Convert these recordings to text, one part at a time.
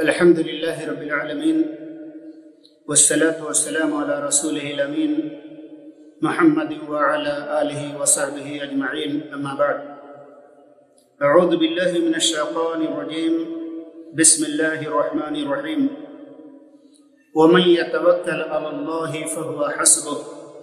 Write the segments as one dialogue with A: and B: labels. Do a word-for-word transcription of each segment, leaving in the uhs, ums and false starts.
A: الحمد لله رب العالمين والصلاة والسلام على رسوله الأمين محمد وعلى آله وصحبه أجمعين أما بعد أعوذ بالله من الشيطان الرجيم بسم الله الرحمن الرحيم ومن يتوكل على الله فهو حسبه.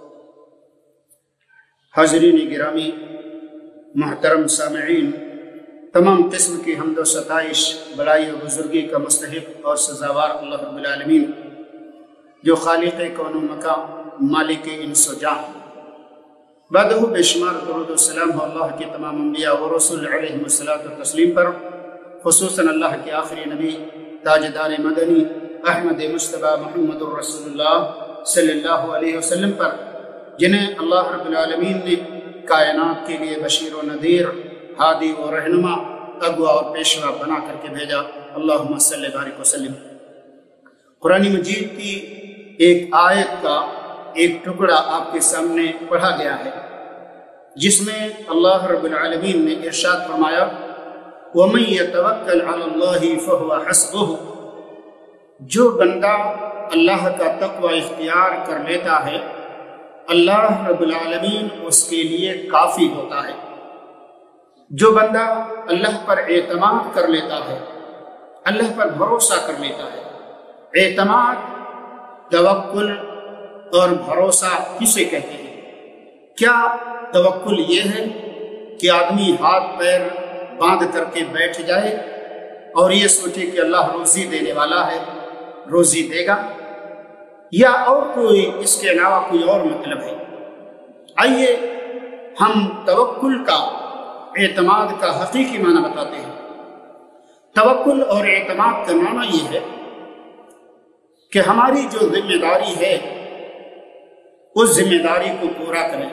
A: حاضرین گرامی، محترم سامعین، تمام قسم کی حمد و ستائش بڑائی و بزرگی کا مستحق اور سزاوار اللہ رب العالمین، جو خالق کون و مکان، مالک انس و جان، بعدہ بے شمار درود و سلام ہو اللہ کے تمام انبیاء و رسول علیہ الصلاۃ والتسلیم پر، خصوصاً اللہ کے آخری نبی تاجدار مدنی احمد مصطفیٰ محمد الرسول اللہ صلی اللہ علیہ وسلم پر، جنہیں اللہ رب العالمین نے کائنات کے لیے بشیر و نذیر، ہادی و رہنما، اغوا اور پیشوا بنا کر کے بھیجا۔ اللہم صلی بارک وسلم۔ قرآن مجید کی ایک آیت کا ایک ٹکڑا آپ کے سامنے پڑھا گیا ہے، جس میں اللہ رب العالمین نے ارشاد فرمایا وَمَن يَتَوَكَّلْ عَلَى اللَّهِ فَهُوَ حَسْبُهُ، جو بندہ اللہ کا تقوی اختیار کر لیتا ہے اللہ رب العالمین اس کے لیے کافی ہوتا ہے۔ جو بندہ اللہ پر اعتماد کر لیتا ہے، اللہ پر بھروسہ کر لیتا ہے۔ اعتماد، توکل اور بھروسہ کسے کہتے ہیں؟ کیا توکل یہ ہے کہ آدمی ہاتھ پیر باندھ کر کے بیٹھ جائے اور یہ سوچے کہ اللہ روزی دینے والا ہے، روزی دے گا، یا اور کوئی اس کے علاوہ کوئی اور مطلب ہے؟ آئیے ہم توکل کا، اعتماد کا حقیقی معنی بتاتے ہیں۔ توکل اور اعتماد کا معنی یہ ہے کہ ہماری جو ذمہ داری ہے اس ذمہ داری کو پورا کریں،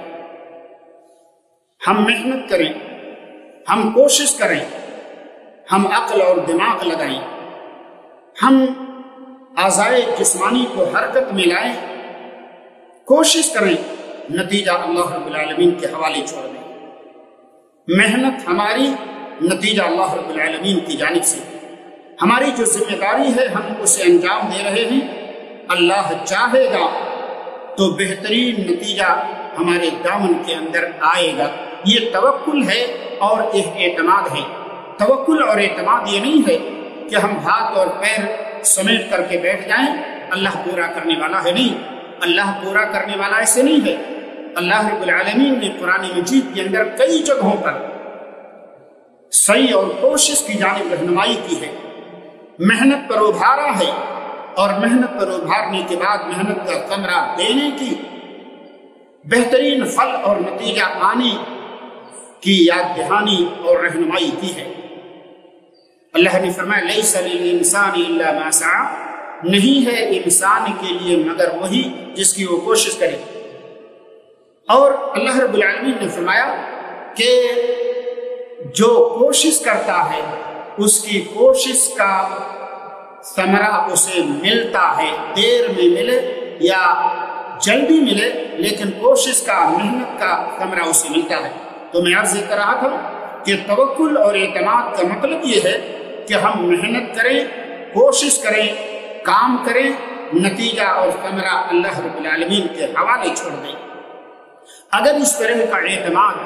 A: ہم محنت کریں، ہم کوشش کریں، ہم عقل اور دماغ لگائیں، ہم اعضائے جسمانی کو حرکت میں لائیں، کوشش کریں، نتیجہ اللہ رب العالمین کے حوالے چھوڑ دیں۔ محنت ہماری، نتیجہ اللہ رب العالمین کی جانب سے۔ ہماری جو ذمہ داری ہے ہم اسے انجام دے رہے ہیں، اللہ چاہے گا تو بہترین نتیجہ ہمارے دامن کے اندر آئے گا۔ یہ توکل ہے اور یہ اعتماد ہے۔ توکل اور اعتماد یہ نہیں ہے کہ ہم ہاتھ اور پیر سمیٹ کر کے بیٹھ جائیں، اللہ پورا کرنے والا ہے، نہیں، اللہ پورا کرنے والا ایسے نہیں ہے۔ اللہ رب العالمین نے قرآن مجید کے اندر کئی جگہوں پر سعی اور کوشش کی جانب رہنمائی کی ہے، محنت پر ابھارا ہے، اور محنت پر ابھارنے کے بعد محنت کا ثمرہ دینے کی، بہترین پھل اور نتیجہ آنے کی یاد دہانی اور رہنمائی کی ہے۔ اللہ نے فرمایا لیس للانسان الا ما سعی، نہیں ہے انسان کے لیے مگر وہی جس کی وہ کوشش کرے۔ اور اللہ رب العالمین نے فرمایا کہ جو کوشش کرتا ہے اس کی کوشش کا ثمرہ اسے ملتا ہے، دیر میں ملے یا جلدی ملے، لیکن کوشش کا، محنت کا ثمرہ اسے ملتا ہے۔ تو میں عرض کر رہا تھا کہ توکل اور اعتماد کا مطلب یہ ہے کہ ہم محنت کریں، کوشش کریں، کام کریں، نتیجہ اور ثمرہ اللہ رب العالمین کے حوالے چھوڑ دیں۔ اگر اس طرح کا اعتماد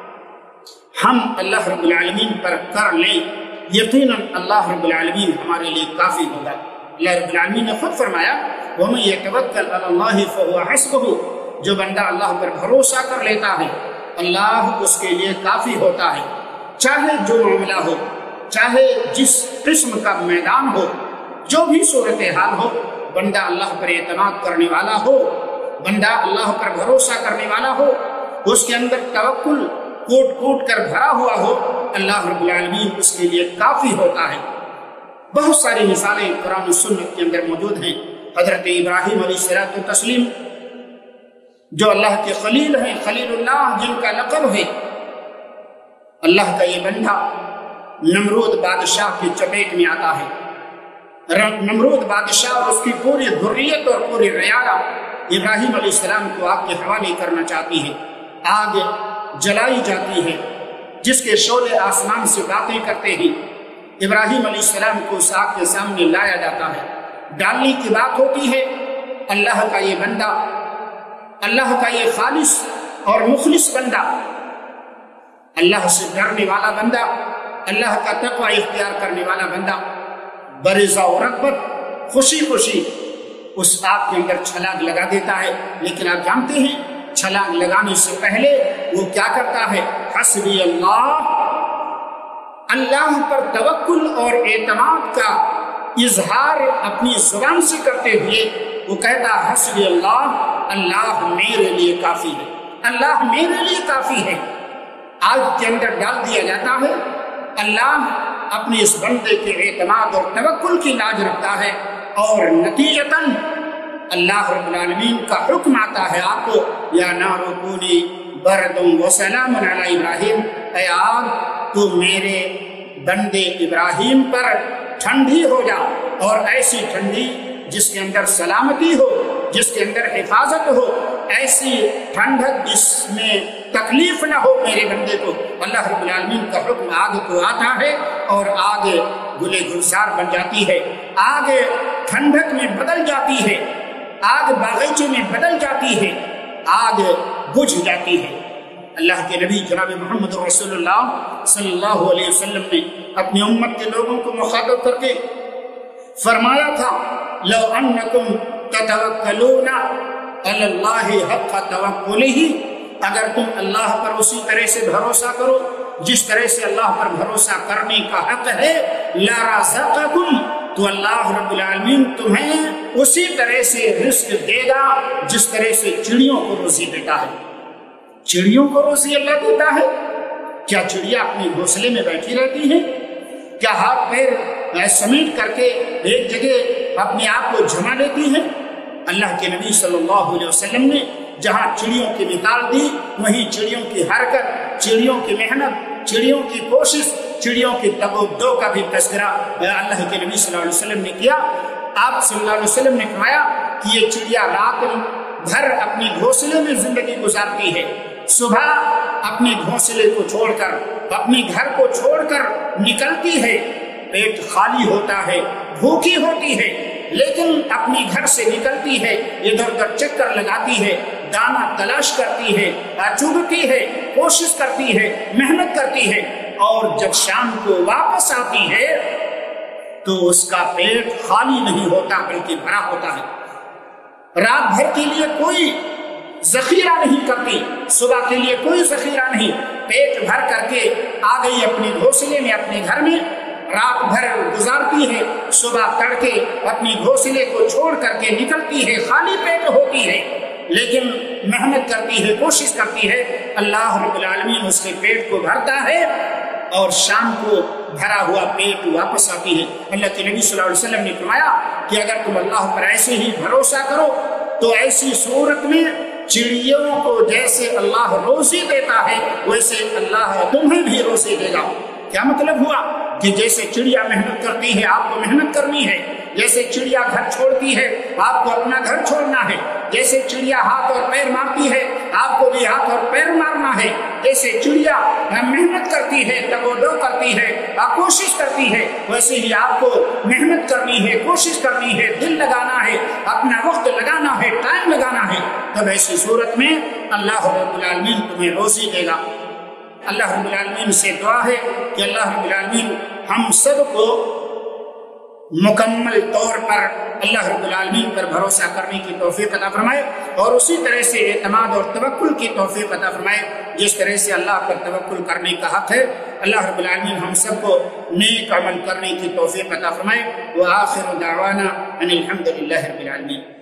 A: ہم اللہ رب العالمین پر کر لیں، یقیناً اللہ رب العالمین ہمارے لیے کافی ہوگا۔ اللہ رب العالمین نے خود فرمایا وَمَن يَتَوَكَّلْ عَلَى اللَّهِ فَهُوَ حَسْبُهُ، جو بندہ اللہ پر بھروسہ کر لیتا ہے اللہ اس کے لیے کافی ہوتا ہے۔ چاہے جو معاملہ ہو، چاہے جس قسم کا میدان ہو، جو بھی صورتحال ہو، بندہ اللہ پر اعتماد کرنے والا ہو، بندہ اللہ پر بھروسہ کرنے والا ہو، اس کے اندر توکل کوٹ کوٹ کر بھرا ہوا ہو، اللہ رب العالمین اس کے لیے کافی ہوتا ہے۔ بہت ساری مثالیں قرآن و سنت کے اندر موجود ہیں۔ حضرت ابراہیم علیہ الصلوۃ والتسلیم جو اللہ کے خلیل ہیں، خلیل اللہ جن کا لقب ہے، اللہ کا یہ بندہ نمرود بادشاہ کی چپیٹ میں آتا ہے۔ نمرود بادشاہ اور اس کی پوری ذریت اور پوری رعایا ابراہیم علیہ السلام کو آگ کے حوالے کرنا چاہتی ہے۔ آگ جلائی جاتی ہے جس کے شعلے آسمان سے باتیں کرتے ہیں۔ ابراہیم علیہ السلام کو اس آگ کے سامنے لایا جاتا ہے، ڈالنے کی بات ہوتی ہے، اللہ کا یہ بندہ، اللہ کا یہ خالص اور مخلص بندہ، اللہ سے ڈرنے والا بندہ، اللہ کا تقوی اختیار کرنے والا بندہ برضا و رغبت خوشی خوشی اس آگ کے اندر چھلانگ لگا دیتا ہے۔ لیکن آپ جانتے ہیں چھلانگ لگانے سے پہلے وہ کیا کرتا ہے؟ حسبی اللہ، اللہ پر توکل اور اعتماد کا اظہار اپنی زبان سے کرتے ہوئے وہ کہتا ہے حسبی اللہ، اللہ میرے لیے کافی ہے، اللہ میرے لیے کافی ہے۔ آگ کے اندر ڈال دیا جاتا ہے، اللہ اپنے اس بندے کے اعتماد اور توکل کی لاج رکھتا ہے، اور نتیجتاً اللہ رب العالمین کا حکم آتا ہے آپ کو، یا نار کونی بردم و سلام علی ابراہیم، اے آگ تو میرے بندے ابراہیم پر ٹھنڈی ہو جا، اور ایسی ٹھنڈی جس کے اندر سلامتی ہو، جس کے اندر حفاظت ہو، ایسی ٹھنڈک جس میں تکلیف نہ ہو میرے بندے کو۔ اللہ رب العالمین کا حکم آگ کو آتا ہے اور آگ گلے گلزار بن جاتی ہے، آگ ٹھنڈک میں بدل جاتی ہے، آگ باغیچے میں بدل جاتی ہے، آگ بجھ جاتی ہے۔ اللہ کے نبی جناب محمد رسول اللہ صلی اللہ علیہ وسلم نے اپنی امت کے لوگوں کو مخاطب کر کے فرمایا تھا، لو انکم تتوکلون علی اللہ حق توکلہ، اگر تم اللہ پر اسی طرح سے بھروسہ کرو جس طرح سے اللہ پر بھروسہ کرنے کا حق ہے، لرزقکم، تو اللہ رب العالمین تمہیں اسی طرح سے رزق دے گا جس طرح سے چڑیوں کو روزی دیتا ہے۔ چڑیوں کو روزی اللہ دیتا ہے؟ کیا چڑیا اپنے گھونسلے میں بیٹھی رہتی ہے؟ کیا ہاتھ پیر سمیٹ کر کے ایک جگہ اپنے آپ کو جما لیتی ہے؟ اللہ کے نبی صلی اللہ علیہ وسلم نے جہاں چڑیوں کی مثال دی، وہیں چڑیوں کی حرکت، چڑیوں کی محنت، چڑیوں کی کوشش، چڑیوں کی تگ و دو کا بھی تذکرہ اللہ کے نبی صلی اللہ علیہ وسلم نے کیا۔ آپ صلی اللہ علیہ وسلم نے فرمایا کہ یہ چڑیا رات بھر اپنی گھونسلے میں زندگی گزارتی ہے، صبح اپنے گھونسلے کو چھوڑ کر، اپنے گھر کو چھوڑ کر نکلتی ہے، پیٹ خالی ہوتا ہے، بھوکی ہوتی ہے، لیکن اپنے گھر سے نکلتی ہے، ادھر ادھر چکر لگاتی ہے، دانا تلاش کرتی ہے، چگتی ہے، کوشش کرتی ہے، محنت کرتی ہے، اور جب شام کو واپس آتی ہے تو اس کا پیٹ خالی نہیں ہوتا بلکہ بھرا ہوتا ہے۔ رات بھر کے لیے کوئی ذخیرہ نہیں کرتی، صبح کے لیے کوئی ذخیرہ نہیں، پیٹ بھر کر کے آ گئی اپنے گھونسلے میں، اپنے گھر میں، رات بھر گزارتی ہے، صبح تڑکے اپنی گھونسلے کو چھوڑ کر کے نکلتی ہے، خالی پیٹ ہوتی ہے، لیکن محنت کرتی ہے، کوشش کرتی ہے، اللہ رب العالمین اس کے پیٹ کو بھرتا ہے، اور شام کو بھرا ہوا پیٹ واپس آتی ہے۔ اللہ کے نبی صلی اللہ علیہ وسلم نے فرمایا کہ اگر تم اللہ پر ایسے ہی بھروسہ کرو تو ایسی صورت میں چڑیوں کو جیسے اللہ روزی دیتا ہے ویسے اللہ تمہیں بھی روزی دے گا۔ کیا مطلب ہوا کہ جیسے چڑیا محنت کرتی ہے آپ کو محنت کرنی ہے، جیسے چڑیا گھر چھوڑتی ہے آپ کو اپنا گھر چھوڑنا ہے، جیسے چڑیا ہاتھ اور پیر مارتی ہے آپ کو بھی ہاتھ اور پیر مارنا ہے، جیسے چڑیا محنت کرتی ہے، تگ و دو کرتی ہے، کوشش کرتی ہے، ویسے ہی آپ کو محنت کرنی ہے، کوشش کرنی ہے، دل لگانا ہے، اپنا وقت لگانا ہے، ٹائم لگانا ہے، تب ایسی صورت میں اللہ رب العالمین تمہیں روزی دے گا۔ اللہ رب العالمین سے دعا ہے کہ اللہ رب العالمین ہم سب کو مکمل طور پر اللہ رب العالمین پر بھروسہ کرنے کی توفیق عطا فرمائے، اور اسی طرح سے اعتماد اور توکل کی توفیق عطا فرمائے جس طرح سے اللہ پر توکل کرنے کا حق ہے۔ اللہ رب العالمین ہم سب کو نیک عمل کرنے کی توفیق عطا فرمائے۔ وآخر دعوانا ان الحمد للہ رب العالمین۔